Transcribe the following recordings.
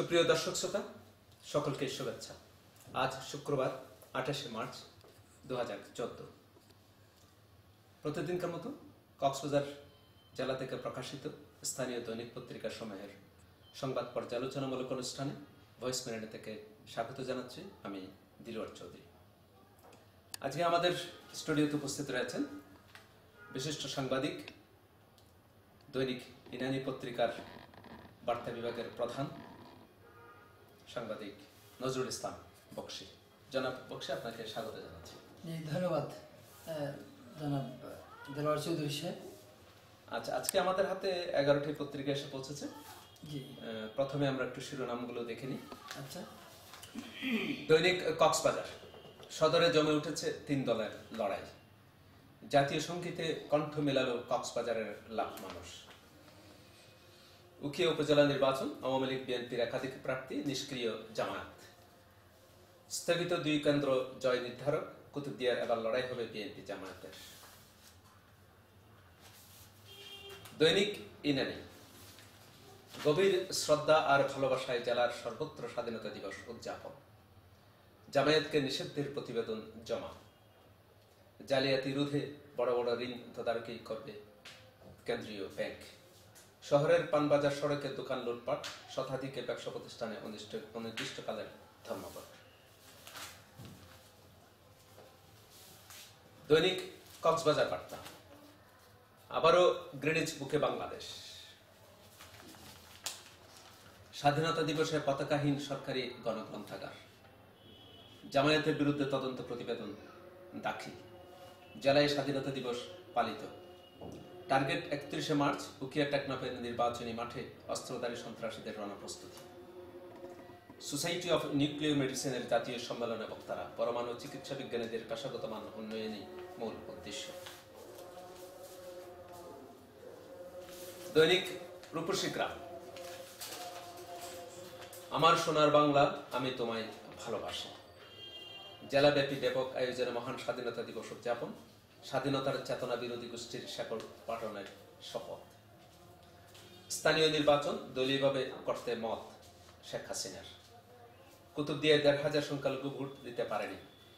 সুপ্রিয় দর্শক শ্রোতা সকলকে শুভেচ্ছা। আজ শুক্রবার 28শে মার্চ 2014। প্রতিদিনকার মতো কক্সবাজার জেলা থেকে প্রকাশিত স্থানীয় দৈনিক পত্রিকা সমূহের সংবাদ পর্যালোচনামূলক অনুষ্ঠানে ভয়েস মিনিট থেকে স্বাগত জানাচ্ছি আমি দিলওয়ার চৌধুরী। আজকে আমাদের স্টুডিওতে উপস্থিত রয়েছেন বিশিষ্ট সাংবাদিক, দৈনিক ইনানি পত্রিকার বার্তা বিভাগের প্রধান সাংবাদিক নজরুল ইসলাম বক্সী। জনাব বক্সী, আপনাকে স্বাগত জানাচ্ছি। ধন্যবাদ জনাব দিলওয়ার চৌধুরী সাহেব। আচ্ছা, আজকে আমাদের হাতে 11টি পত্রিকা এসে পৌঁছেছে। জি, প্রথমে আমরা একটু শিরোনামগুলো দেখে নিই। আচ্ছা। দৈনিক কক্সবাজার সদরে জমে উঠেছে 3 দলের লড়াই। জাতীয় সঙ্গীতে কণ্ঠ মেলালো কক্সবাজারের লাখ মানুষ। উখিয়া উপজেলা নির্বাচন, আওয়ামী লীগ বিএনপির একাধিক প্রার্থী, নিষ্ক্রিয় জামায়াত। স্থগিত 2 কেন্দ্র জয় নির্ধারক, কুতুবদিয়ার এবার লড়াই হবে বিএনপি জামায়াতের। দৈনিক ইনানি গভীর শ্রদ্ধা আর ভালোবাসায় জেলার সর্বত্র স্বাধীনতা দিবস উদযাপন। জামায়াতকে নিষিদ্ধের প্রতিবেদন জমা। জালিয়াতি রোধে বড় বড় ঋণ তদারকি করবে কেন্দ্রীয় ব্যাংক। শহরের পানবাজার সড়কে দোকান লুটপাট, শতাধিক ব্যবসা প্রতিষ্ঠানে অনির্দিষ্টকালের ধর্মঘট। দৈনিক কক্সবাজার বার্তা আবারও গ্রিনিচ বুকে বাংলাদেশ। স্বাধীনতা দিবসে পতাকাহীন সরকারি গণগ্রন্থাগার। জামায়াতের বিরুদ্ধে তদন্ত প্রতিবেদন দাখিল। জেলায় স্বাধীনতা দিবস পালিত। টার্গেট 31শে মার্চ, উখিয়া টেকনাফের নির্বাচনী মাঠে অস্ত্রধারী সন্ত্রাসীদের রণপ্রস্তুতি। সোসাইটি অফ নিউক্লিয়ার মেডিসিনের জাতীয় সম্মেলনে বক্তারা। পরমাণু চিকিৎসা বিজ্ঞানীদের পেশাগত মান উন্নয়নই মূল উদ্দেশ্য। দৈনিক রূপসী গ্রাম আমার সোনার বাংলা, আমি তোমায় ভালোবাসি। জেলাব্যাপী ব্যাপক আয়োজনে মহান স্বাধীনতা দিবস উদযাপন। স্বাধীনতার চেতনা বিরোধী গোষ্ঠীর শেকড় পাঠনের শপথ। স্থানীয় নির্বাচন দলীয়ভাবে করতে মত শেখ হাসিনার। কুতুবদিয়ায় 1,500 সংখ্যালঘু ভোট দিতে পারেনি।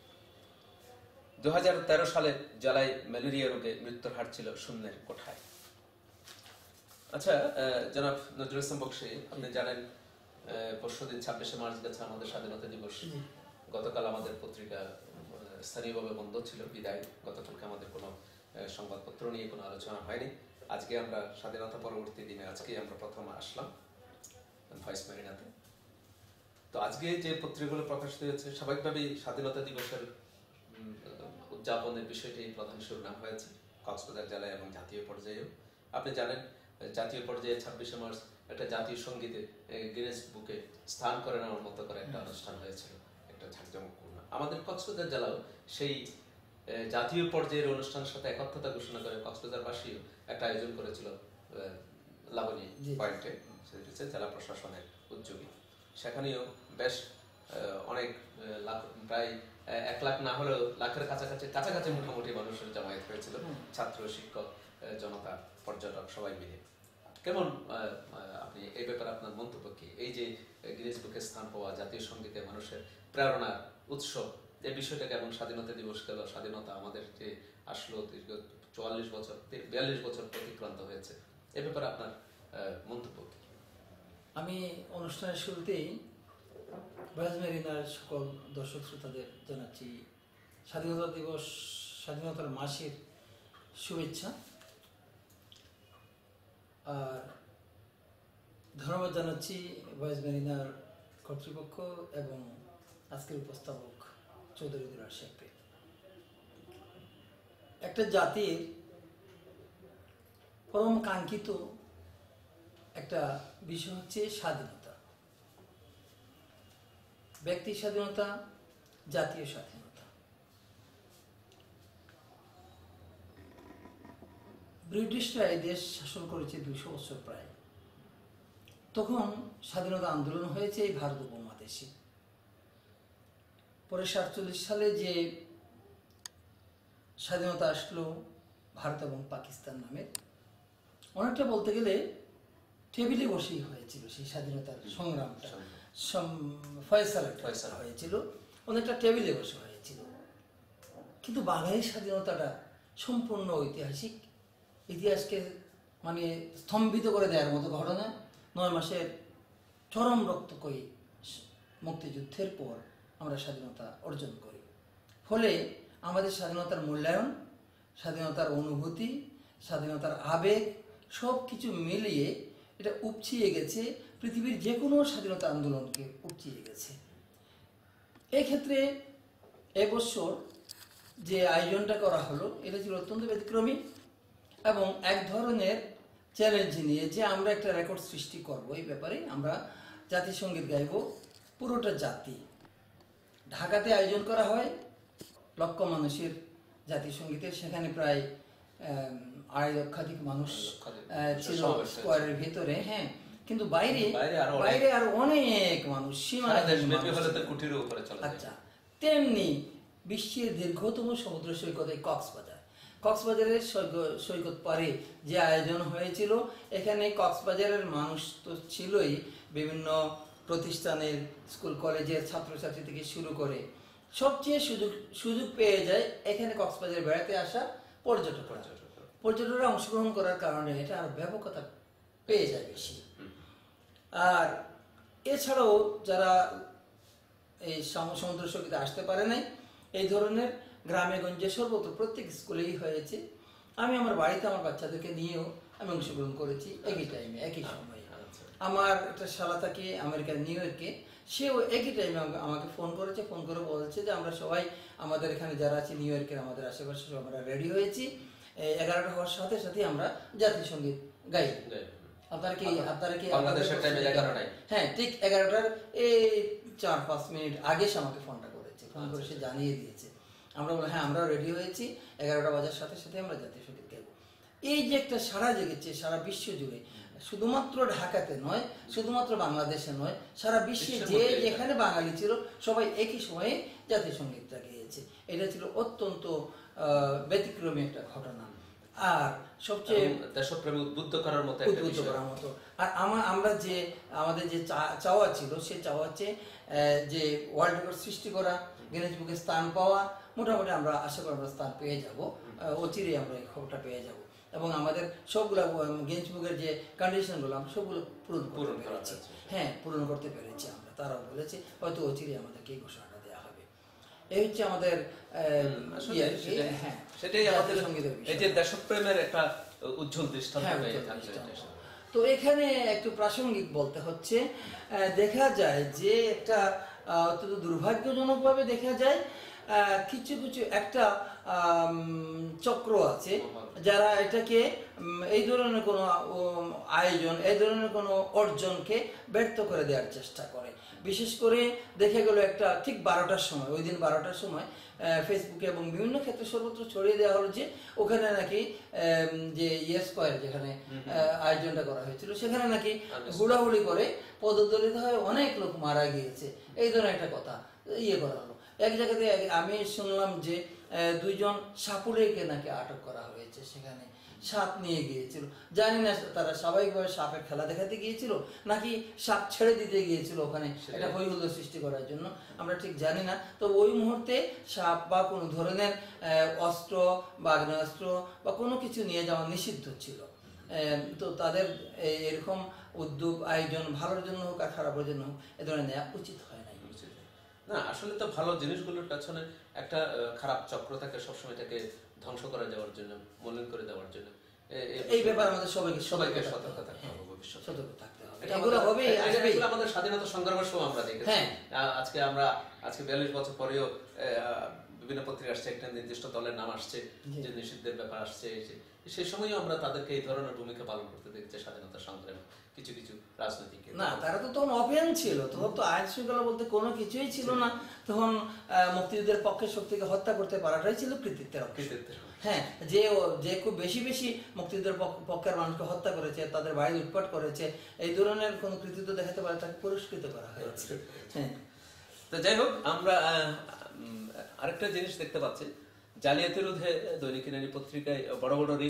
2013 সালে জেলায় ম্যালেরিয়া রোগে মৃত্যুর হার ছিল শূন্যের কোঠায়। আচ্ছা জনাব নজরুল ইসলাম বক্সী, আপনি জানেন পরশুদিন 26শে মার্চ গেছে আমাদের স্বাধীনতা দিবস। গতকাল আমাদের পত্রিকা স্থানীয়ভাবে বন্ধ ছিল, বিদায়। গতকালকে আমাদের কোনো সংবাদপত্র নিয়ে কোনো আলোচনা হয়নি। আজকে আমরা স্বাধীনতা পরবর্তী দিনে আজকে আমরা প্রথম আসলাম ভয়েস মেরিনাতে। তো আজকে যে পত্রিকাগুলো প্রকাশিত হয়েছে, স্বাভাবিকভাবেই স্বাধীনতা দিবসের উদযাপনের বিষয়টি প্রধান শিরোনাম হয়েছে কক্সবাজার জেলায় এবং জাতীয় পর্যায়েও। আপনি জানেন জাতীয় পর্যায়ে 26শে মার্চ একটা জাতীয় সঙ্গীতে গিনেস বুকে স্থান করে নেওয়ার মতো করে একটা অনুষ্ঠান হয়েছিল, একটা ঝাঁকজমকপূর্ণ। আমাদের কক্সবাজার জেলাও সেই জাতীয় পর্যায়ের অনুষ্ঠানের সাথে একত্রতা ঘোষণা করে কক্সবাজারবাসীও একটা আয়োজন করেছিল লাবণী পয়েন্টে, জেলা প্রশাসনের উদ্যোগে। সেখানেও বেশ অনেক লাখ, প্রায় 1 লাখ না হলেও লাখের কাছাকাছি মোটামুটি মানুষের জমায়েত হয়েছিল। ছাত্র, শিক্ষক, জনতা, পর্যটক সবাই মিলে। কেমন আপনি এই ব্যাপারে আপনার মন্তব্য কি? এই যে গিনেস বুকে স্থান পাওয়া, জাতীয় সঙ্গীতে মানুষের প্রেরণার উৎসব, এই বিষয়টা কেমন? স্বাধীনতা দিবস গেল, স্বাধীনতা আমাদের যে আসলো দীর্ঘ 42 বছর 42 বছর অতিক্রান্ত হয়েছে, এ ব্যাপারে আপনার মন্তব্য কি? আমি অনুষ্ঠানের শুরুতেই ভয়েস মেরিনার সকল দর্শক শ্রোতাদের জানাচ্ছি স্বাধীনতা দিবস, স্বাধীনতার মাসের শুভেচ্ছা। আর ধন্যবাদ জানাচ্ছি ভয়েস মেরিনার কর্তৃপক্ষ এবং আজকের উপস্থাপক চৌধুরী দিলওয়ার শেখকে। একটা জাতির পরম কাঙ্ক্ষিত একটা বিষয় হচ্ছে স্বাধীনতা। ব্যক্তি স্বাধীনতা, জাতীয় স্বাধীনতা। ব্রিটিশরা এই দেশ শাসন করেছে 200 বছর প্রায়। তখন স্বাধীনতা আন্দোলন হয়েছে এই ভারত উপমহাদেশে। পরে 47 সালে যে স্বাধীনতা আসলো ভারত এবং পাকিস্তান নামে, অনেকটা বলতে গেলে টেবিলে বসেই হয়েছিল সেই স্বাধীনতার সংগ্রামটা, ফয়সালাটা হয়েছিল অনেকটা টেবিলে বসে হয়েছিল। কিন্তু বাঙালির স্বাধীনতাটা সম্পূর্ণ ঐতিহাসিক, ইতিহাসকে মানে স্তম্ভিত করে দেওয়ার মতো ঘটনা। 9 মাসের চরম রক্তক্ষয়ী মুক্তিযুদ্ধের পর আমরা স্বাধীনতা অর্জন করি। ফলে আমাদের স্বাধীনতার মূল্যায়ন, স্বাধীনতার অনুভূতি, স্বাধীনতার আবেগ সব কিছু মিলিয়ে এটা উপচিয়ে গেছে পৃথিবীর যে কোনো স্বাধীনতা আন্দোলনকে উপচিয়ে গেছে। এই ক্ষেত্রে এবছর যে আয়োজনটা করা হলো এটা ছিল অত্যন্ত ব্যতিক্রমী এবং এক ধরনের চ্যালেঞ্জ নিয়ে যে আমরা একটা রেকর্ড সৃষ্টি করব। এই ব্যাপারে আমরা জাতীয় সঙ্গীত গাইব পুরোটা জাতি। ঢাকাতে আয়োজন করা হয় লক্ষ মানুষের জাতীয় সঙ্গীতের, সেখানে প্রায় 2.5 লক্ষাধিক মানুষ ছিল স্কোয়ারের ভিতরে। হ্যাঁ, কিন্তু বাইরে আরো অনেক মানুষ, আচ্ছা। তেমনি বিশ্বের দীর্ঘতম সমুদ্র সৈকত কক্সবাজারের সৈকত পারে যে আয়োজন হয়েছিল, এখানে কক্সবাজারের মানুষ তো ছিলই, বিভিন্ন প্রতিষ্ঠানের স্কুল কলেজের ছাত্রছাত্রী থেকে শুরু করে সবচেয়ে সুযোগ পেয়ে যায় এখানে কক্সবাজারে বেড়াতে আসা পর্যটকরা অংশগ্রহণ করার কারণে এটা আর ব্যাপকতা পেয়ে যায় বেশি। আর এছাড়াও যারা এই সমুদ্র সৈকতে আসতে পারে নাই, এই ধরনের গ্রামে গঞ্জে সর্বত্র প্রত্যেক স্কুলেই হয়েছে। আমি আমার বাড়িতে আমার বাচ্চাদেরকে নিয়েও আমি অংশগ্রহণ করেছি একই টাইমে, একই সময়ে। আমার একটা শালা থাকে আমেরিকার নিউ ইয়র্কে, সেও একই টাইমে আমাকে ফোন করে বলছে যে আমরা সবাই আমাদের এখানে যারা আছে নিউ ইয়র্কের আমাদের আশেপাশে আমরা রেডি হয়েছি, 11টা হওয়ার সাথে সাথে আমরা জাতীয় সঙ্গীত গাই। আপনারা কি বাংলাদেশের টাইমে 11 নাই? হ্যাঁ, ঠিক 11টার এই 4-5 মিনিট আগে সে আমাকে ফোন করে সে জানিয়ে দিয়েছে। আমরা বলি হ্যাঁ আমরাও রেডি হয়েছি, 11টা বাজার সাথে সাথে আমরা জাতীয় সঙ্গীত গাইব। এই যে একটা সারা জেগেছে সারা বিশ্ব জুড়ে, শুধুমাত্র ঢাকাতে নয়, শুধুমাত্র বাংলাদেশে নয়, সারা বিশ্বে যে যেখানে বাঙালি ছিল সবাই একই সময়ে জাতীয় সঙ্গীতটা গেয়েছে। এটা ছিল অত্যন্ত ব্যতিক্রমী একটা ঘটনা। আর সবচেয়ে দেশপ্রেমে উদ্বুদ্ধ করার মতো আর আমরা যে আমাদের যে চাওয়া ছিল, সে চাওয়া হচ্ছে যে ওয়ার্ল্ড রেকর্ড সৃষ্টি করা, গিনেস বুকে স্থান পাওয়া। মোটামুটি আমরা আশা করি আমরা স্থান পেয়ে যাব, অচিরেই আমরা এই খবরটা পেয়ে যাব। এবং আমাদের সবগুলো গিনেস বুকের যে কন্ডিশনগুলো আমরা সবগুলো পূরণ করেছি। হ্যাঁ, পূরণ করতে পেরেছি আমরা। তারাও বলেছে হয়তো অচিরেই আমাদেরকে এই ঘোষণাটা দেওয়া হবে। এই হচ্ছে আমাদের সেটাই আমাদের এই যে দেশপ্রেমের একটা উজ্জ্বল দৃষ্টান্ত হয়ে থাকছে। তো এখানে একটু প্রাসঙ্গিক বলতে হচ্ছে, দেখা যায় যে একটা অত্যন্ত দুর্ভাগ্যজনকভাবে দেখা যায় কিছু একটা চক্র আছে যারা এটাকে এই ধরনের কোনো আয়োজন, এই ধরনের কোনো অর্জনকে ব্যর্থ করে দেওয়ার চেষ্টা করে। বিশেষ করে দেখা গেল একটা ঠিক 12টার সময়, ওই দিন 12টার সময় ফেসবুকে এবং বিভিন্ন ক্ষেত্রে সর্বত্র ছড়িয়ে দেওয়া হলো যে ওখানে নাকি যে স্কয়ার যেখানে আয়োজনটা করা হয়েছিল সেখানে নাকি হুড়াহুড়ি করে পদদলিত হয়ে অনেক লোক মারা গিয়েছে, এই ধরনের একটা কথা করা হলো। এক জায়গাতে আমি শুনলাম যে 2 জন সাপুড়েকে নাকি আটক করা হয়েছে, সেখানে সাপ নিয়ে গিয়েছিল। জানি না তারা স্বাভাবিকভাবে সাপের খেলা দেখাতে গিয়েছিল নাকি সাপ ছেড়ে দিতে গিয়েছিল ওখানে এটা হইহুল্লোড় সৃষ্টি করার জন্য, আমরা ঠিক জানি না। তো ওই মুহূর্তে সাপ বা কোনো ধরনের অস্ত্র বা আগ্নেয়াস্ত্র বা কোনো কিছু নিয়ে যাওয়া নিষিদ্ধ ছিল। তো তাদের এরকম উদ্যোগ আয়োজন ভালোর জন্য হোক আর খারাপের জন্য হোক এ ধরনের নেওয়া উচিত হয় না। না, আসলে তো ভালো জিনিসগুলোর পেছনে একটা খারাপ চক্র থাকে সবসময়, এটাকে ধ্বংস করে যাওয়ার জন্য, মলিন করে দেওয়ার জন্য। এই ব্যাপারে আমাদের সবাইকে সতর্ক থাকতে হবে, ভবিষ্যতে সতর্ক থাকতে হবে। এগুলো আমাদের স্বাধীনতা সংগ্রামের সময় আমরা দেখেছি। আজকে 42 বছর পরেও বিভিন্ন পত্রিকা আসছে, একটা নির্দিষ্ট দলের নাম আসছে যে নিষিদ্ধের ব্যাপার আসছে, সেই সময়ও আমরা তাদেরকে এই ধরনের ভূমিকা পালন করতে দেখছি স্বাধীনতা সংগ্রামে। কিছু রাজনৈতিক না, তারা তো তখন অভিযান ছিল, তখন তো আইন শৃঙ্খলা বলতে কোনো কিছুই ছিল না। তখন মুক্তিযুদ্ধের পক্ষে শক্তিকে হত্যা করতে পারাটাই ছিল কৃতিত্বের। হ্যাঁ, যে খুব বেশি মুক্তিযুদ্ধের পক্ষের মানুষকে হত্যা করেছে, তাদের বাড়ি লুটপাট করেছে, এই ধরনের কোনো কৃতিত্ব দেখাতে পারে তাকে পুরস্কৃত করা হয়েছে। হ্যাঁ, তো যাই হোক, আমরা আরেকটা জিনিস দেখতে পাচ্ছি, জালিয়াতি রোধে দৈনিক ইনানী পত্রিকায় বড় বড় ঋণ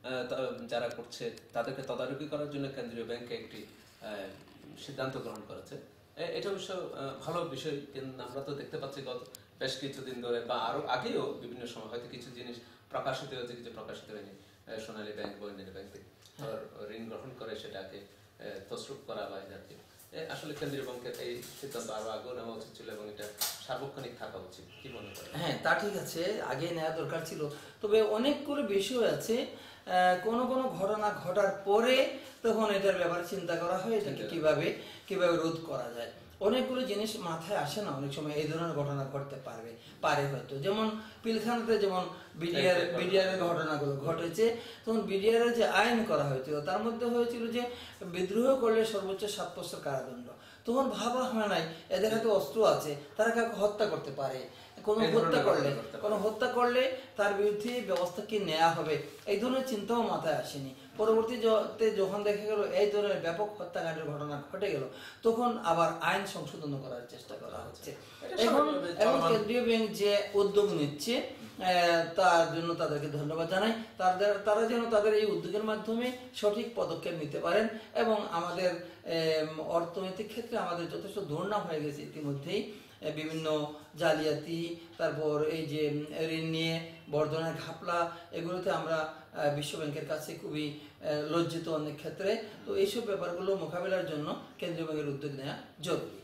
যারা করছে তাদেরকে তদারকি করার জন্য কেন্দ্রীয় ব্যাংকে একটি সিদ্ধান্ত গ্রহণ করেছে। এটা অবশ্য ভালো বিষয়, কিন্তু আমরা তো দেখতে পাচ্ছি গত বেশ কিছুদিন ধরে বা আরো আগেও বিভিন্ন সময় হয়তো কিছু জিনিস প্রকাশিত হয়েছে, কিছু প্রকাশিত হয়নি। সোনালী ব্যাংক বা অন্যান্য ব্যাংক থেকে ঋণ গ্রহণ করে সেটাকে তসরুপ করা বা এটাকে আসলে কেন্দ্রীয় ব্যাংকের এই সিদ্ধান্ত আরো আগেও নেওয়া উচিত ছিল এবং এটা সার্বক্ষণিক থাকা উচিত। কি মনে করেন? হ্যাঁ, তা ঠিক আছে, আগে নেওয়া দরকার ছিল। তবে অনেকগুলো বিষয় আছে, কোনো কোনো ঘটনা ঘটার পরে তখন এটার ব্যাপারে চিন্তা করা হয় এটাকে কিভাবে কিভাবে রোধ করা যায়। অনেকগুলো জিনিস মাথায় আসে না, অনেক সময় এই ধরনের ঘটনা ঘটতে পারে হয়তো। যেমন পিলখানাতে যেমন বিডিআর ঘটনাগুলো ঘটেছে, তখন বিডিআর যে আইন করা হয়েছিল তার মধ্যে হয়েছিল যে বিদ্রোহ করলে সর্বোচ্চ 7 বছর কারাদণ্ড। তখন ভাবা হয় নাই এদের হাতে অস্ত্র আছে, তারা কাউকে হত্যা করতে পারে, কোনো হত্যা করলে তার বিরুদ্ধে ব্যবস্থা কি নেওয়া হবে, এই ধরনের চিন্তাও মাথায় আসেনি। পরবর্তীতে যখন দেখা গেল এই ধরনের ব্যাপক হত্যাকাণ্ডের ঘটনা ঘটে গেল, তখন আবার আইন সংশোধন করার চেষ্টা করা হচ্ছে। এখন কেন্দ্রীয় ব্যাংক যে উদ্যোগ নিচ্ছে তার জন্য তাদেরকে ধন্যবাদ জানাই। তারা যেন তাদের এই উদ্যোগের মাধ্যমে সঠিক পদক্ষেপ নিতে পারেন এবং আমাদের অর্থনৈতিক ক্ষেত্রে আমাদের যথেষ্ট দুর্নাম হয়ে গেছে ইতিমধ্যেই। বিভিন্ন জালিয়াতি, তারপর এই যে ঋণ নিয়ে বর্ধনের ঘাপলা, এগুলোতে আমরা বিশ্ব ব্যাংকের কাছে খুবই লজ্জিত অনেক ক্ষেত্রে। তো এইসব ব্যাপারগুলো মোকাবিলার জন্য কেন্দ্রীয় ব্যাংকের উদ্যোগ নেওয়া জরুরি।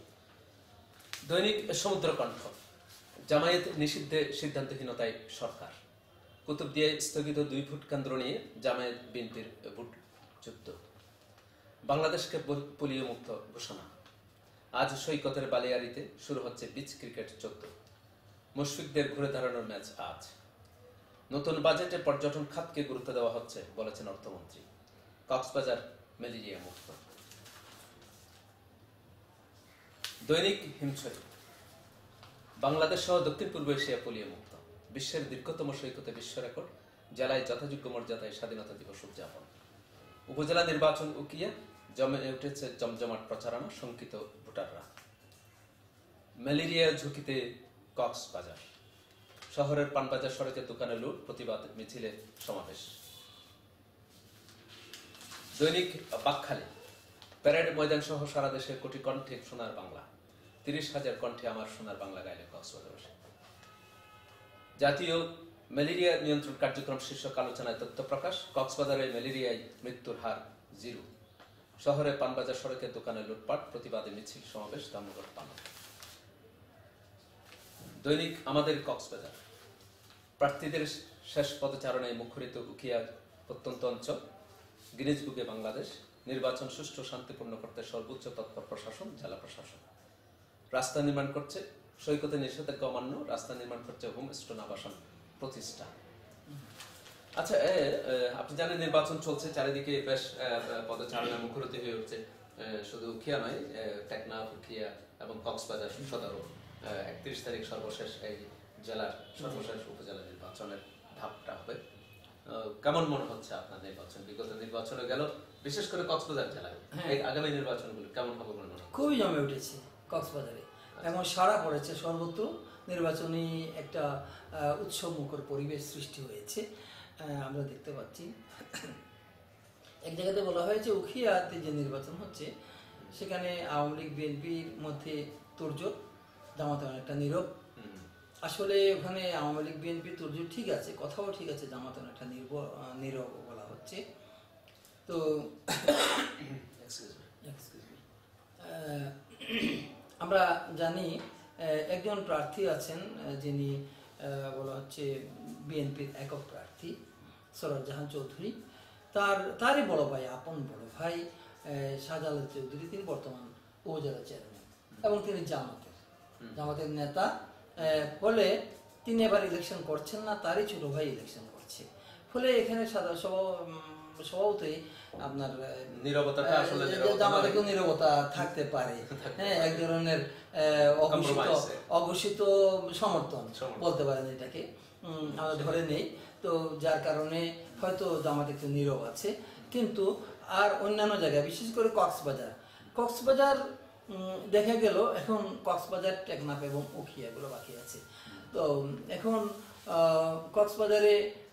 দৈনিক সমুদ্রকণ্ঠ, জামায়াত নিষিদ্ধে সিদ্ধান্তহীনতায় সরকার। কুতুবদিয়ায় স্থগিত 2 ফুট কেন্দ্র নিয়ে জামায়াত বিএনপির ভোট যুদ্ধ। বাংলাদেশকে পোলিও মুক্ত ঘোষণা। আজ সৈকতের বালিয়াড়িতে শুরু হচ্ছে বিচ ক্রিকেট 14। মুশফিকদের ঘুরে দাঁড়ানোর ম্যাচ আজ। নতুন বাজেটে পর্যটন খাতকে গুরুত্ব দেওয়া হচ্ছে বলেছেন অর্থমন্ত্রী। কক্সবাজার ম্যালেরিয়া মুক্ত। দৈনিক হিমছড়ি, বাংলাদেশ সহ দক্ষিণ পূর্ব এশিয়া পোলিও মুক্ত। বিশ্বের দীর্ঘতম সৈকতে বিশ্ব রেকর্ড। জেলায় যথাযোগ্য মর্যাদায় স্বাধীনতা দিবস উদযাপন। উপজেলা নির্বাচন উকিয়া, জমে উঠেছে জমজমাট প্রচারণা, শঙ্কিত ভোটাররা। ম্যালেরিয়া ঝুঁকিতে কক্সবাজার। শহরের পানবাজার সড়কে দোকানে লুট, প্রতিবাদ মিছিলে সমাবেশ। দৈনিক বাকখালী, প্যারেড ময়দান সহ সারা দেশে কোটি কণ্ঠে সোনার বাংলা। 30,000 কণ্ঠে আমার সোনার বাংলা গাইলে কক্সবাজারবাসী। জাতীয় ম্যালেরিয়া নিয়ন্ত্রণ কার্যক্রম শীর্ষক আলোচনায় তথ্য প্রকাশ। কক্সবাজারে ম্যালেরিয়ায় মৃত্যুর হার 0। শহরে পানবাজার সড়কে দোকানে লুটপাট, প্রতিবাদে মিছিল সমাবেশ, ধর্মঘট পালন। দৈনিক আমাদের কক্সবাজার, প্রার্থীদের শেষ পদচারণায় মুখরিত উখিয়া প্রত্যন্ত অঞ্চল। গিনেস বুকে বাংলাদেশ। নির্বাচন সুষ্ঠু শান্তিপূর্ণ করতে সর্বোচ্চ তৎপর প্রশাসন, জেলা প্রশাসন। রাস্তা নির্মাণ করছে, সৈকতে নিষেধাজ্ঞা অমান্য। রাস্তা নির্মাণ করছে হোমস্টোন আবাসন প্রতিষ্ঠান। আচ্ছা, আপনি জানেন নির্বাচন চলছে, চারিদিকে বেশ পদচারণা মুখরিত হয়ে উঠছে। শুধু উখিয়া নয়, টেকনাফ, উখিয়া এবং কক্সবাজার সদরও 31 তারিখ সর্বশেষ এই জেলার সর্বশেষ উপজেলা নির্বাচনের ধাপটা হবে। কেমন মনে হচ্ছে আপনার নির্বাচন? বিগত নির্বাচনে গেল, বিশেষ করে কক্সবাজার জেলায় এই আগামী নির্বাচনগুলো কেমন হবে বলে মনে হয়? খুবই জমে উঠেছে কক্সবাজারে এবং সাড়া পড়েছে সর্বত্র। নির্বাচনী একটা উৎসব মুখর পরিবেশ সৃষ্টি হয়েছে, আমরা দেখতে পাচ্ছি। এক জায়গাতে বলা হয়েছে উখিয়াতে যে নির্বাচন হচ্ছে সেখানে আওয়ামী লীগ বিএনপির মধ্যে তোড়জোড়, জামাতে অনেকটা নীরব। আসলে ওখানে আওয়ামী লীগ বিএনপি তোড়জোড় ঠিক আছে, কথাও ঠিক আছে, জামাতে অনেকটা নীরব বলা হচ্ছে। তো আমরা জানি একজন প্রার্থী আছেন যিনি বলা হচ্ছে বিএনপির একক প্রার্থী সরোজ জাহান চৌধুরী। তারই বড় ভাই, আপন বড় ভাই শাহজালাল চৌধুরী, তিনি বর্তমান উপজেলা চেয়ারম্যান এবং তিনি জামাতের নেতা। ফলে তিনি এবার ইলেকশন করছেন না, তারই ছোট ভাই ইলেকশন করছে। ফলে এখানে স্বভাবতই আপনার জামাতের নীরবতা থাকতে পারে। হ্যাঁ, এক ধরনের অঘোষিত সমর্থন বলতে পারেন এটাকে, আমরা ধরে নেই। তো যার কারণে হয়তো জামাত একটু নীরব আছে। কিন্তু আর অন্যান্য জায়গায়, বিশেষ করে কক্সবাজার দেখা গেল এখন কক্সবাজার, টেকনাফ এবং উখিয়া এগুলো বাকি আছে। তো এখন কক্সবাজারে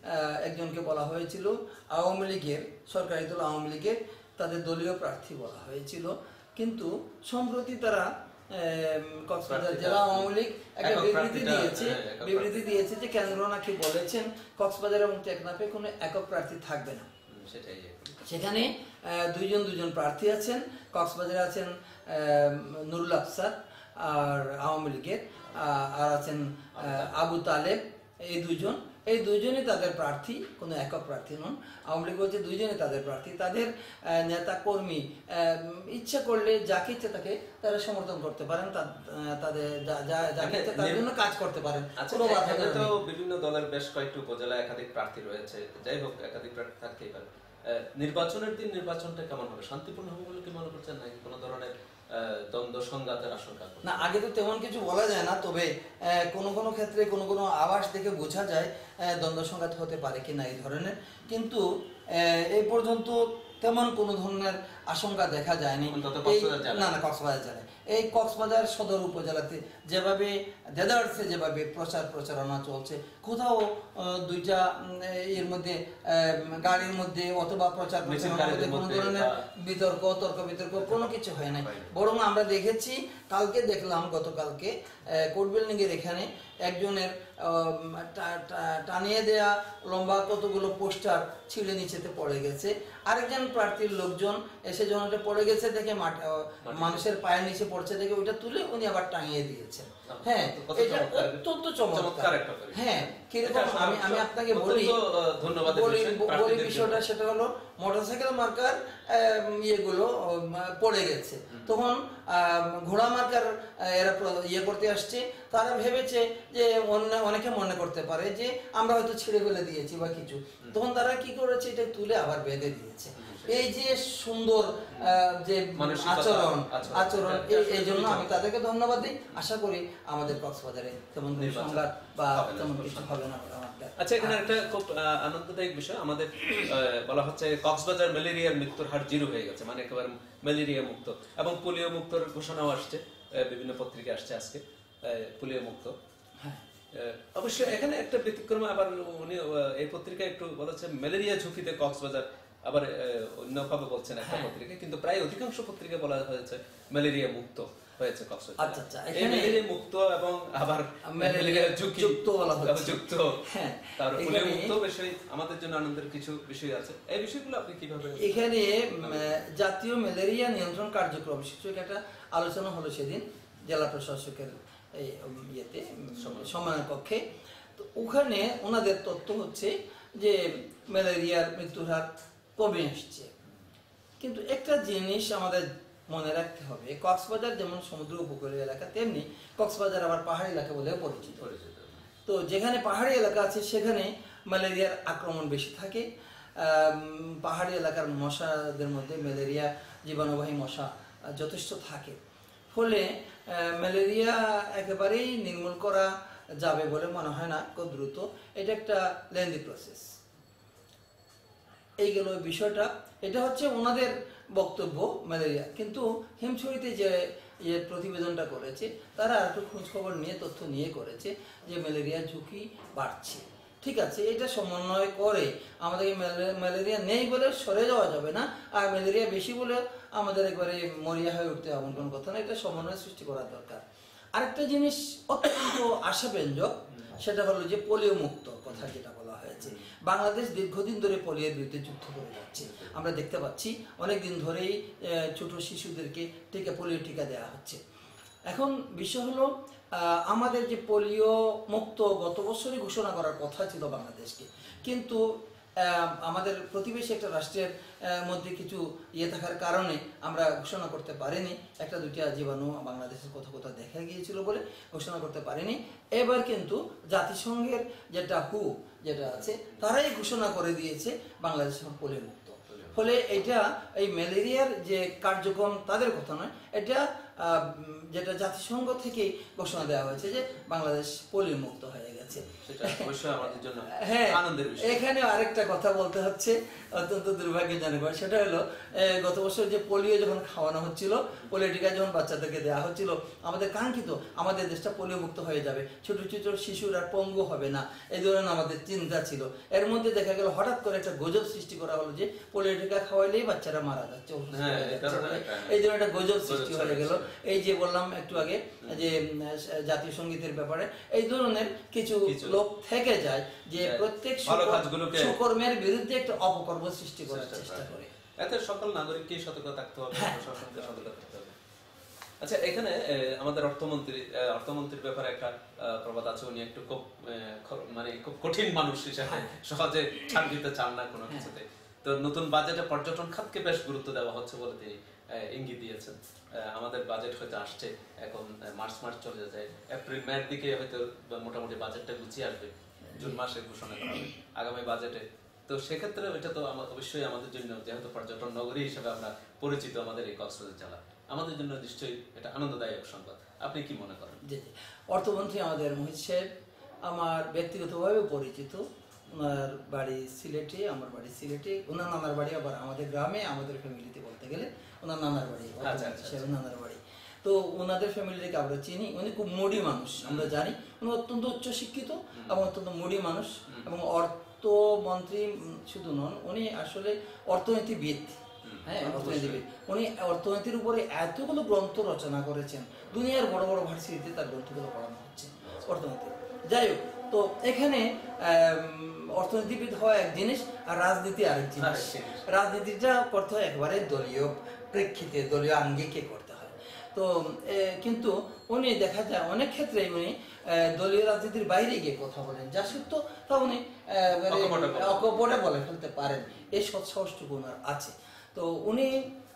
একজনকে বলা হয়েছিল আওয়ামী লীগের, সরকারি দল আওয়ামী লীগের তাদের দলীয় প্রার্থী বলা হয়েছিল, কিন্তু সম্প্রতি তারা কক্সবাজার জেলা আওয়ামী লীগ একটা বিবৃতি দিয়েছে যে কেন্দ্র নাকি বলেছেন কক্সবাজার এবং টেকনাফে কোনো একক প্রার্থী থাকবে না। সেখানে দুজন প্রার্থী আছেন, কক্সবাজারে আছেন নুরুল আফসার আর আওয়ামী লীগের, আর আছেন আবু তালেব। এই দুজনই তাদের প্রার্থী, কোনো একক প্রার্থী নন। আওয়ামী লীগ বলছে দুইজনই তাদের প্রার্থী। তাদের নেতা কর্মী ইচ্ছা করলে যাকে ইচ্ছে তাকে তারা সমর্থন করতে পারেন, তাদের যাকে ইচ্ছে তার জন্য কাজ করতে পারেন। তো বিভিন্ন দলের বেশ কয়েকটি উপজেলায় একাধিক প্রার্থী রয়েছে, যাই হোক একাধিক প্রার্থী থাকতেই পারে। নির্বাচনের দিন নির্বাচনটা কেমন হবে? শান্তিপূর্ণ হবে বলে কি মনে করছেন, নাকি কোনো ধরনের দ্বন্দ্ব সংঘাতের আশঙ্কা? না, আগে তো তেমন কিছু বলা যায় না, তবে কোনো ক্ষেত্রে কোনো আভাস দেখে বোঝা যায় দ্বন্দ্ব সংঘাত হতে পারে কিনা এই ধরনের, কিন্তু এই পর্যন্ত তেমন কোনো ধরনের আশঙ্কা দেখা যায়নি। না, কক্সবাজার জেলায়, এই কক্সবাজার সদর উপজেলাতে যেভাবে দেদারসে যেভাবে প্রচারণা চলছে, কোথাও দুইটা এর মধ্যে গাড়ির মধ্যে অথবা প্রচারণার মধ্যে কোনো ধরনের তর্ক বিতর্ক কোনো কিছু হয় নাই। বরং আমরা দেখেছি, গতকালকে কোর্ট বিল্ডিং এর এখানে একজনের টানিয়ে দেয়া লম্বা কতগুলো পোস্টার ছিঁড়ে নিচেতে পড়ে গেছে। আরেকজন প্রার্থীর লোকজন এসে জনটা পড়ে গেছে দেখে মানুষের পায়ের নিচে পড়ছে দেখে ওইটা তুলে উনি আবার টাঙিয়ে দিয়েছেন। হ্যাঁ, এটা অত্যন্ত চমৎকার। হ্যাঁ, কিরকম আমি আপনাকে বলি বিষয়টা, সেটা হলো মোটরসাইকেল মার্কার ইয়েগুলো পড়ে গেছে, তখন ঘোড়া মার্কার এরা করতে আসছে, তারা ভেবেছে যে অনেকে মনে করতে পারে যে আমরা হয়তো ছিঁড়ে ফেলে দিয়েছি বা কিছু, তখন তারা কি করেছে, এটা তুলে আবার বেঁধে দিয়েছে। এই যে সুন্দর যে আচরণ, এই জন্য আমি তাদেরকে ধন্যবাদ দিই। আশা করি আমাদের কক্সবাজারে তেমন সংঘাত বা তেমন কিছু হবে না। আচ্ছা, এখানে একটা খুব আনন্দদায়ক বিষয়, আমাদের বলা হচ্ছে কক্সবাজার ম্যালেরিয়ার মৃত্যুর হার 0 হয়ে গেছে, মানে একেবারে ম্যালেরিয়া মুক্ত, এবং পোলিও মুক্তর ঘোষণাও আসছে, বিভিন্ন পত্রিকা আসছে আজকে পোলিও মুক্ত। অবশ্যই এখানে একটা ব্যতিক্রম, আবার উনি এই পত্রিকায় একটু বলেছে ম্যালেরিয়া ঝুঁকিতে কক্সবাজার, আবার অন্যভাবে বলছেন একটা পত্রিকা, কিন্তু প্রায় অধিকাংশ পত্রিকা বলা হয়েছে ম্যালেরিয়া মুক্ত হয়েছে কক্সবাজার। আচ্ছা, এখানে ম্যালেরিয়া মুক্ত এবং আবার ম্যালেরিয়া ঝুঁকি যুক্ত, তারপর পোলিও মুক্ত বিষয় আমাদের জন্য আনন্দের কিছু বিষয় আছে। এই বিষয়গুলো আপনি কিভাবে? এখানে জাতীয় ম্যালেরিয়া নিয়ন্ত্রণ কার্যক্রম শীর্ষক একটা আলোচনা হলো সেদিন জেলা প্রশাসকের ইয়েতে সম্মেলন কক্ষে। তো ওখানে ওনাদের তথ্য হচ্ছে যে ম্যালেরিয়ার মৃত্যুর হার কমে আসছে, কিন্তু একটা জিনিস আমাদের মনে রাখতে হবে, কক্সবাজার যেমন সমুদ্র উপকূলীয় এলাকা, তেমনি কক্সবাজার আবার পাহাড়ি এলাকা বলেও পরিচিত। তো যেখানে পাহাড়ি এলাকা আছে সেখানে ম্যালেরিয়ার আক্রমণ বেশি থাকে। পাহাড়ি এলাকার মশাদের মধ্যে ম্যালেরিয়া জীবাণুবাহী মশা যথেষ্ট থাকে, ফলে ম্যালেরিয়া একেবারেই নির্মূল করা যাবে বলে মনে হয় না খুব দ্রুত। এটা একটা লেন্দি প্রসেস। এই গেল বিষয়টা, এটা হচ্ছে ওনাদের বক্তব্য ম্যালেরিয়া। কিন্তু হিমছড়িতে যে প্রতিবেদনটা করেছে, তারা একটু খোঁজখবর নিয়ে তথ্য নিয়ে করেছে যে ম্যালেরিয়ার ঝুঁকি বাড়ছে। ঠিক আছে, এটা সমন্বয় করে আমাদের ম্যালেরিয়া নেই বলে সরে যাওয়া যাবে না, আর ম্যালেরিয়া বেশি বলে আমাদের একবারে মরিয়া হয়ে উঠতে এমন কোনো কথা না। এটা সমন্বয় সৃষ্টি করা দরকার। আরেকটা জিনিস অত্যন্ত আশাব্যঞ্জক, সেটা হলো যে পোলিও মুক্ত কথা যেটা বলা হয়েছে। বাংলাদেশ দীর্ঘদিন ধরে পোলিওর বিরুদ্ধে যুদ্ধ করে যাচ্ছে, আমরা দেখতে পাচ্ছি অনেকদিন ধরেই ছোট শিশুদেরকে পোলিও টিকা দেওয়া হচ্ছে। এখন বিষয় হলো আমাদের যে পোলিও মুক্ত গত বছরই ঘোষণা করার কথা ছিল বাংলাদেশকে, কিন্তু আমাদের প্রতিবেশী একটা রাষ্ট্রের মধ্যে কিছু থাকার কারণে আমরা ঘোষণা করতে পারিনি। একটা দুইটা জীবাণু বাংলাদেশের কোথাও দেখা গিয়েছিল বলে ঘোষণা করতে পারিনি। এবার কিন্তু জাতিসংঘের যেটা আছে, তারাই ঘোষণা করে দিয়েছে বাংলাদেশ পোলিও মুক্ত। ফলে এটা এই ম্যালেরিয়ার যে কার্যক্রম তাদের কথা নয়, এটা যেটা জাতিসংঘ থেকে ঘোষণা দেওয়া হয়েছে যে বাংলাদেশ পোলিও মুক্ত হয়ে গেছে। সেটা অবশ্যই আমাদের জন্য হ্যাঁ, আনন্দের বিষয়। এখানে আরেকটা কথা বলতে হচ্ছে, অত্যন্ত দুর্ভাগ্যজনক, সেটা হলো গত বছর যে পোলিও যখন খাওয়ানো হচ্ছিল, পোলিও টিকা যখন বাচ্চাদেরকে দেওয়া হচ্ছিল, আমাদের কাঙ্ক্ষিত আমাদের দেশটা পোলিও মুক্ত হয়ে যাবে, ছোট ছোট শিশুরা পঙ্গু হবে না, এই ধরনের আমাদের চিন্তা ছিল। এর মধ্যে দেখা গেল হঠাৎ করে একটা গুজব সৃষ্টি করা হলো যে পোলিও টিকা খাওয়াইলেই বাচ্চারা মারা যাচ্ছে, অসুস্থ হয়ে যাচ্ছে। এই ধরনের একটা গুজব সৃষ্টি হয়ে গেল। এই যে বললাম একটু আগে যে জাতীয় সঙ্গীতের ব্যাপারে এই ধরনের কিছু লোক থেকে যায় যে প্রত্যেক সুকর্মের বিরুদ্ধে একটা অপকর্ম সৃষ্টি করার চেষ্টা করে। এতে সকল নাগরিককে সতর্ক থাকতে হবে, প্রশাসনকে সতর্ক থাকতে হবে। আচ্ছা, এখানে আমাদের অর্থমন্ত্রীর ব্যাপারে একটা প্রবাদ আছে, উনি একটু খুব কঠিন মানুষ হিসেবে সহজে ছাড় দিতে চান না কোনো কিছুতে। তো নতুন বাজেটে পর্যটন খাতকে বেশ গুরুত্ব দেওয়া হচ্ছে বলে তিনি ইঙ্গিত দিয়েছেন। আমাদের বাজেট হয়তো আসছে, এখন মার্চ চলে যায়, এপ্রিল মের দিকে হয়তো মোটামুটি বাজেটটা গুছিয়ে আসবে, জুন মাসে ঘোষণা করা হবে আগামী বাজেটে। তো সেক্ষেত্রে এটা তো অবশ্যই আমাদের জন্য, যেহেতু পর্যটন নগরী হিসেবে আমরা পরিচিত আমাদের এই কক্সবাজার জেলা, আমাদের জন্য নিশ্চয়ই এটা আনন্দদায়ক সংবাদ। আপনি কি মনে করেন? জি জি, অর্থমন্ত্রী আমাদের মোহিত সাহেব আমার ব্যক্তিগতভাবে পরিচিত। ওনার বাড়ি সিলেটে, আমার বাড়ি সিলেটে, ওনার নানার বাড়ি আবার আমাদের গ্রামে, আমাদের ফ্যামিলিতে বলতে গেলে ওনার নানার বাড়ি, নানার বাড়ি। তো ওনাদের ফ্যামিলিকে আমরা চিনি। উনি খুব মুডি মানুষ, আমরা জানি। উনি অত্যন্ত উচ্চ শিক্ষিত এবং অত্যন্ত মুডি মানুষ, এবং অর্থমন্ত্রী শুধু নন, উনি আসলে অর্থনীতিবিদ। হ্যাঁ, অর্থনীতিবিদ। উনি অর্থনীতির উপরে এতগুলো গ্রন্থ রচনা করেছেন, দুনিয়ার বড় বড় ভার্সিটিতে তার গ্রন্থগুলো পড়ানো হচ্ছে অর্থনীতি। যাই হোক, তো এখানে অর্থনীতিবিদ হওয়া এক জিনিস আর রাজনীতি আরেক জিনিস। রাজনীতিটা করতে হয় একেবারে দলীয় প্রেক্ষিতে, দলীয় আঙ্গিকে করতে হয়। তো কিন্তু উনি দেখা যায় অনেক ক্ষেত্রে উনি দলীয় রাজনীতির বাইরে গিয়ে কথা বলেন, যা সত্য তা উনি অকপটে বলে ফেলতে পারেন, এই সৎসাহসটুকু ওনার আছে। তো উনি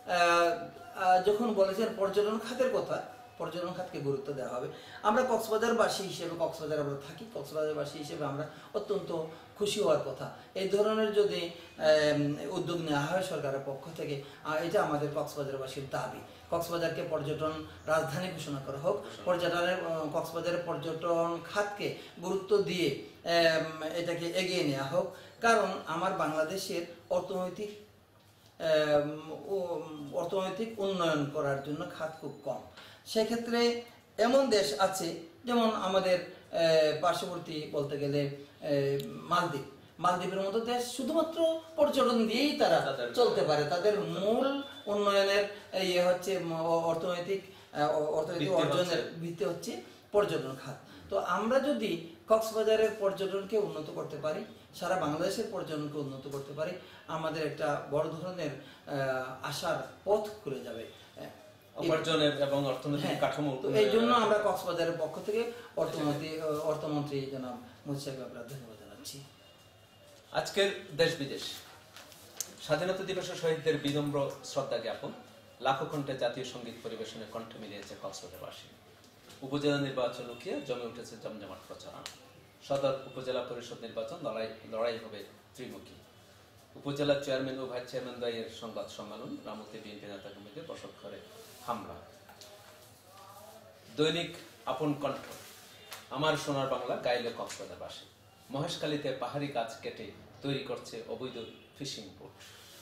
যখন বলেছেন পর্যটন খাতের কথা, পর্যটন খাতকে গুরুত্ব দেওয়া হবে। আমরা কক্সবাজারবাসী হিসেবে, কক্সবাজার আমরা থাকি, কক্সবাজারবাসী হিসেবে আমরা অত্যন্ত খুশি হওয়ার কথা। এই ধরনের যদি উদ্যোগ নেওয়া হয় সরকারের পক্ষ থেকে, এটা আমাদের কক্সবাজারবাসীর দাবি। কক্সবাজারকে পর্যটন রাজধানী ঘোষণা করা হোক, কক্সবাজারের পর্যটন খাতকে গুরুত্ব দিয়ে এটাকে এগিয়ে নেওয়া হোক। কারণ আমার বাংলাদেশের অর্থনৈতিক উন্নয়ন করার জন্য খাত খুব কম। সেক্ষেত্রে এমন দেশ আছে, যেমন আমাদের পার্শ্ববর্তী বলতে গেলে মালদ্বীপের মতো দেশ শুধুমাত্র পর্যটন দিয়েই তারা চলতে পারে। তাদের মূল উন্নয়নের হচ্ছে অর্থনৈতিক অর্জনের ভিত্তি হচ্ছে পর্যটন খাত। তো আমরা যদি কক্সবাজারের পর্যটনকে উন্নত করতে পারি, সারা বাংলাদেশের পর্যটনকে উন্নত করতে পারি, আমাদের একটা বড় ধরনের আশার পথ খুলে যাবে এবং অর্থনৈতিক কাঠামো। এই জন্য আমরা কক্সবাজারের পক্ষ থেকে অর্থমন্ত্রী জনাব মোহিত সাহেবকে আমরা ধন্যবাদ জানাচ্ছি। আজকের দেশ বিদেশ, স্বাধীনতা দিবসে শহীদদের বিনম্র শ্রদ্ধা জ্ঞাপন, লাখো কণ্ঠে জাতীয় সঙ্গীত পরিবেশনে কণ্ঠ মিলিয়েছে কক্সবাজারবাসী। উপজেলা নির্বাচন উঠিয়ে জমে উঠেছে জমজমাট প্রচারণা। সদর উপজেলা পরিষদ নির্বাচন লড়াই হবে ত্রিমুখী। উপজেলা চেয়ারম্যান ও ভাইস চেয়ারম্যান দ্বয়ের সংবাদ সম্মেলন, রামুতে বিএনপি নেতা কর্মীদের বসত ঘরে হামলা। দৈনিক আপন কণ্ঠ, আমার সোনার বাংলা গাইলে কক্সবাজারবাসী। মহেশখালীতে পাহাড়ি গাছ কেটে তৈরি করছে অবৈধ ফিশিং বোট।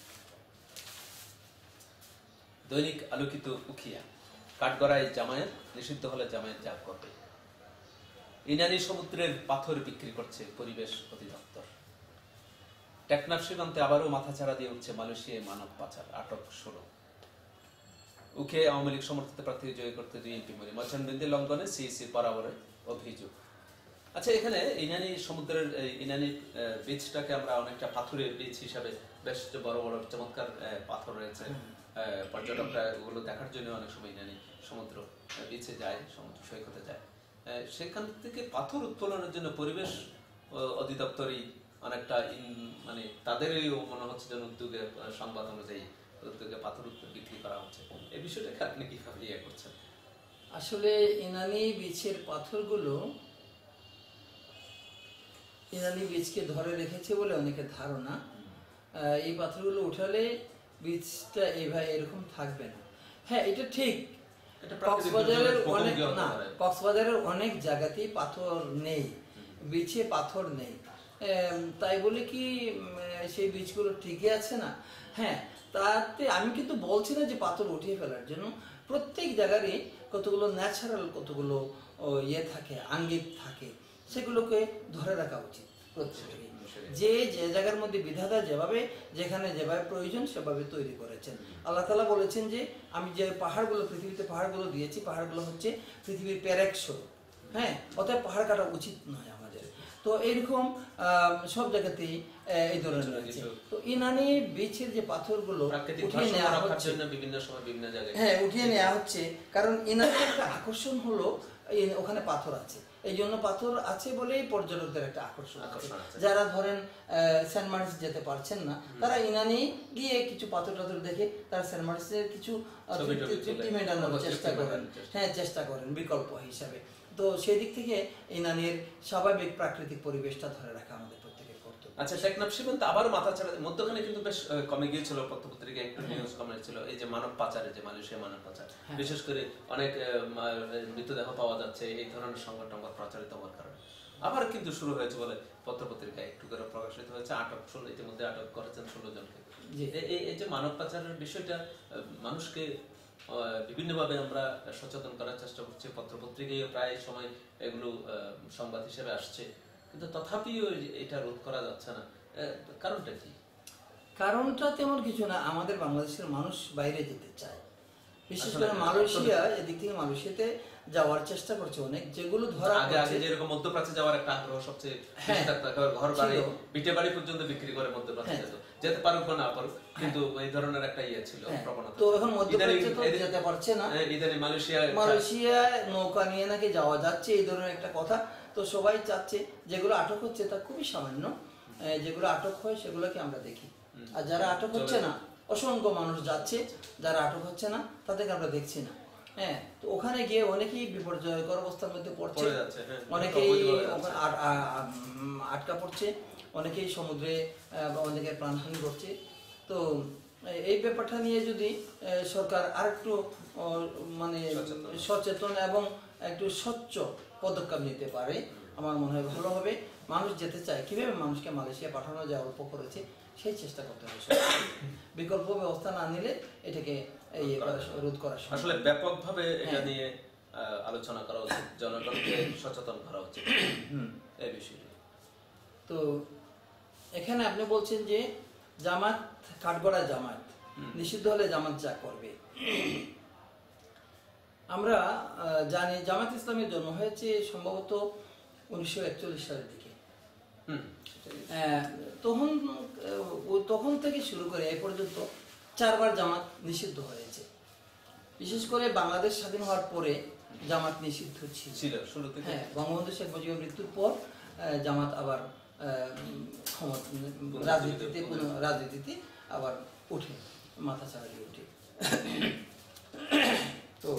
দৈনিক আলোকিত উখিয়া, কাঠগড়ায় জামায়াত, নিষিদ্ধ হলে জামায়াত যা করবে। ইনানি সমুদ্রের পাথর বিক্রি করছে পরিবেশ অধিদপ্তর। টেকনাফ সীমান্তে আবারও মাথাচাড়া দিয়ে উঠছে মালয়েশিয়ায় মানব পাচার, আটক 16। উখে আওয়ামী লীগ সমর্থিত প্রার্থী জয় করতে 2 এমপি মরে, ময়মনসিংহ লঙ্ঘনে সিইসি বরাবরের অভিযোগ। আচ্ছা, এখানে ইনানি সমুদ্রের ইনানি বিচটাকে আমরা অনেকটা পাথরের বিচ হিসাবে, বেশ বড় বড় চমৎকার পাথর রয়েছে, পর্যটকরা ওগুলো দেখার জন্য অনেক সময় ইনানি সমুদ্র বিচে যায়, সমুদ্র সৈকতে যায়। সেখান থেকে পাথর উত্তোলনের জন্য পরিবেশ অধিদপ্তরই অনেকটা মানে তাদেরই মনে হচ্ছে যেন উদ্যোগে, সংবাদ অনুযায়ী উদ্যোগে পাথর বিক্রি করা হচ্ছে। এই বিষয়টাকে আপনি কিভাবে ইয়ে করছেন? আসলে ইনানি বিচের পাথরগুলো ইনানি বীজকে ধরে রেখেছে বলে অনেকের ধারণা। এই পাথরগুলো উঠালে বীজটা এইভাবে এরকম থাকবে না। হ্যাঁ, এটা ঠিক এটা প্রাকৃতিক কক্সবাজারের দুর্যোগের অনেক মুখোমুখি হতে না পারে। কক্সবাজারের অনেক জায়গাতেই পাথর নেই, বিচে পাথর নেই। তাই বলে কি সেই বীজগুলো টিকে আছে না? হ্যাঁ, তাতে আমি কিন্তু বলছি না যে পাথর উঠিয়ে ফেলার জন্য। প্রত্যেক জায়গারই কতগুলো ন্যাচারাল কতগুলো ইয়ে থাকে, আঙ্গিক থাকে, সেগুলোকে ধরে রাখা উচিত প্রত্যেকেরই। যে যে জায়গার মধ্যে বিধাতা যেভাবে যেখানে যেভাবে প্রয়োজন সেভাবে তৈরি করেছেন। আল্লাহ তাআলা বলেছেন যে আমি যে পাহাড়গুলো পৃথিবীতে পাহাড়গুলো দিয়েছি, পাহাড়গুলো হচ্ছে পৃথিবীর প্যারেকশো। হ্যাঁ, অতএব পাহাড় কাটা উচিত নয় আমাদের। তো এইরকম সব জায়গাতেই এই ধরনের রয়েছে। তো ইনানি বিচের যে পাথরগুলো প্রাকৃতিক উঠিয়ে ভারসাম্য নেওয়া রক্ষার হচ্ছে, জন্য বিভিন্ন সময় বিভিন্ন জায়গায় হ্যাঁ উঠিয়ে নেওয়া হচ্ছে, কারণ ইনানির একটা আকর্ষণ হলো ওখানে পাথর আছে। এই জন্য পাথর আছে বলেই পর্যটকদের একটা আকর্ষণ আছে। যারা ধরেন সেন্ট মার্টিন যেতে পারছেন না, তারা ইনানি গিয়ে কিছু পাথর টাথর দেখে তারা সেন্ট মার্টিনের কিছু তৃপ্তি মেটানোর চেষ্টা করেন। হ্যাঁ, চেষ্টা করেন বিকল্প হিসাবে। তো সেই দিক থেকে ইনানির স্বাভাবিক প্রাকৃতিক পরিবেশটা ধরে রাখা আমাদের প্রত্যেকের কর্তব্য। আচ্ছা, টেকনাফ সীমান্ত আবারও মাথা ছাড়া মধ্যখানে কিন্তু বেশ কমে গিয়েছিল, পত্রপত্রিকায় একটু নিউজ কমে ছিল এই যে মানব পাচারে, যে মালয়েশিয়া মানব পাচার, বিশেষ করে অনেক মৃতদেহ পাওয়া যাচ্ছে এই ধরনের সংবাদ টংবাদ প্রচারিত হওয়ার কারণে আবার কিন্তু শুরু হয়েছে বলে পত্রপত্রিকায় একটু করে প্রকাশিত হয়েছে। ইতিমধ্যে আটক করেছেন 16 জনকে। এই যে মানব পাচারের বিষয়টা মানুষকে বিভিন্নভাবে আমরা সচেতন করার চেষ্টা করছি, পত্রপত্রিকায় প্রায় সময় এগুলো সংবাদ হিসেবে আসছে, কিন্তু তথাপিও এটা রোধ করা যাচ্ছে না। কারণটা কি? কারণটা তেমন কিছু না, আমাদের বাংলাদেশের মানুষ বাইরে যেতে চায়, বিশেষ করে মালয়েশিয়া। এদিক থেকে মালয়েশিয়াতে যাওয়ার চেষ্টা করছে অনেক, যেগুলো ধরা আগে যেরকম মধ্যপ্রাচ্যে যাওয়ার একটা আগ্রহ সবচেয়ে বেশি থাকতো, একেবারে ঘর বাড়ি ভিটে বাড়ি পর্যন্ত বিক্রি করে মধ্যপ্রাচ্যে যেতে পারুক বা না পারুক, কিন্তু এই ধরনের একটা ইয়ে ছিল প্রবণতা। তো এখন মধ্যপ্রাচ্যে তো যেতে পারছে না, ইদানিং মালয়েশিয়ায় নৌকা নিয়ে নাকি যাওয়া যাচ্ছে, এই ধরনের একটা কথা। তো সবাই চাচ্ছে, যেগুলো আটক হচ্ছে তা খুবই সামান্য, যেগুলো আটক হয় সেগুলোকে আমরা দেখি। আর যারা আটক হচ্ছে না, অসংখ্য মানুষ যাচ্ছে, যারা আটক হচ্ছে না তাদেরকে আমরা দেখছি না। হ্যাঁ, তো ওখানে গিয়ে অনেকেই বিপর্যয়কর অবস্থার মধ্যে পড়ছে, অনেকেই আটকা পড়ছে, অনেকেই সমুদ্রে অনেকের প্রাণহানি ঘটছে। তো এই ব্যাপারটা নিয়ে যদি সরকার আরেকটু মানে সচেতন এবং একটু স্বচ্ছ পদক্ষেপ নিতে পারে, আমার মনে হয় ভালো হবে। মানুষ যেতে চায়, কিভাবে মানুষকে মালয়েশিয়া পাঠানো যায় অল্প করেছে সেই চেষ্টা করতে হবে। বিকল্প ব্যবস্থা না নিলে এটাকে রোধ করা আসলে ব্যাপকভাবে এটা নিয়ে আলোচনা করা উচিত, জনগণকে সচেতন করা উচিত এই বিষয়ে। তো এখানে আপনি বলছেন যে জামাত, কাঠগড়া জামাত নিষিদ্ধ হলে জামাত যা করবে। আমরা জানি জামাত ইসলামের জন্ম হয়েছে সম্ভবত 1941 সালের দিকে। তখন থেকে শুরু করে এই পর্যন্ত 4 বার জামাত নিষিদ্ধ হয়েছে। বিশেষ করে বাংলাদেশ স্বাধীন হওয়ার পরে জামাত নিষিদ্ধ ছিল শুরুতে। হ্যাঁ, বঙ্গবন্ধু শেখ মুজিবের মৃত্যুর পর জামাত আবার রাজনীতিতে আবার উঠে, মাথা চাড়িয়ে উঠে। তো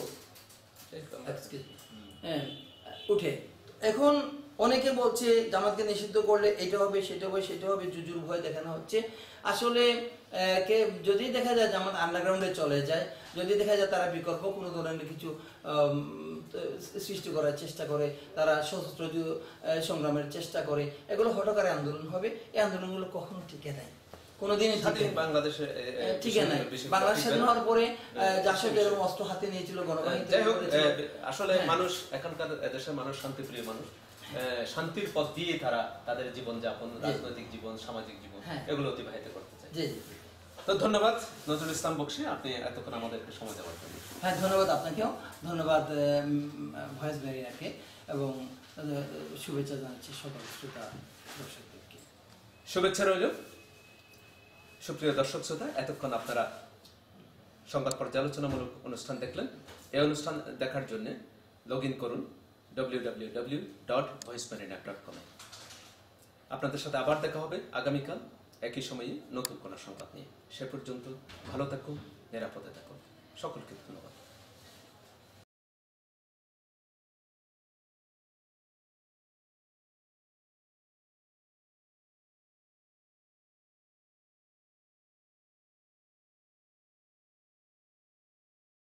উঠে এখন অনেকে বলছে জামাতকে নিষিদ্ধ করলে এটা হবে সেটা হবে সেটা হবে, জুজুর ভয় দেখানো হচ্ছে। আসলে যদি দেখা যায় জামাত আন্ডারগ্রাউন্ডে চলে যায়, যদি দেখা যায় তারা বিকল্প কোনো ধরনের কিছু সৃষ্টি করার চেষ্টা করে, তারা সশস্ত্র সংগ্রামের চেষ্টা করে, এগুলো হঠকারী আন্দোলন হবে। এই আন্দোলনগুলো কখনো টিকে নেয়, কোনোদিনই বাংলাদেশে টিকে নাই। বাংলাদেশ স্বাধীন হওয়ার পরে জাসদ এরকম অস্ত্র হাতে নিয়েছিল, গণবাহিনী। আসলে মানুষ, এখানকার দেশের মানুষ শান্তিপ্রিয় মানুষ, শান্তির পথ দিয়ে তারা তাদের জীবন যাপন, রাজনৈতিক জীবন, সামাজিক জীবন এগুলো অতিবাহিত করতে চায়। তো ধন্যবাদ নজরুল ইসলাম বক্সী, আপনি এতক্ষণ আমাদেরকে সময় দেওয়ার জন্য। হ্যাঁ, ধন্যবাদ আপনাকেও, ধন্যবাদ ভয়েস ব্যারিয়ারকে, এবং শুভেচ্ছা জানাচ্ছি সকল শ্রোতা দর্শকদেরকে। শুভেচ্ছা রইল। সুপ্রিয় দর্শক শ্রোতা, এতক্ষণ আপনারা সংবাদ পর্যালোচনামূলক অনুষ্ঠান দেখলেন। এই অনুষ্ঠান দেখার জন্য লগ ইন করুন www.voicemarinap.com। আপনাদের সাথে আবার দেখা হবে আগামীকাল একই সময়ে নতুন কোনো সংবাদ নিয়ে। সে পর্যন্ত ভালো থাকুন, নিরাপদে থাকুন। সকলকে ধন্যবাদ।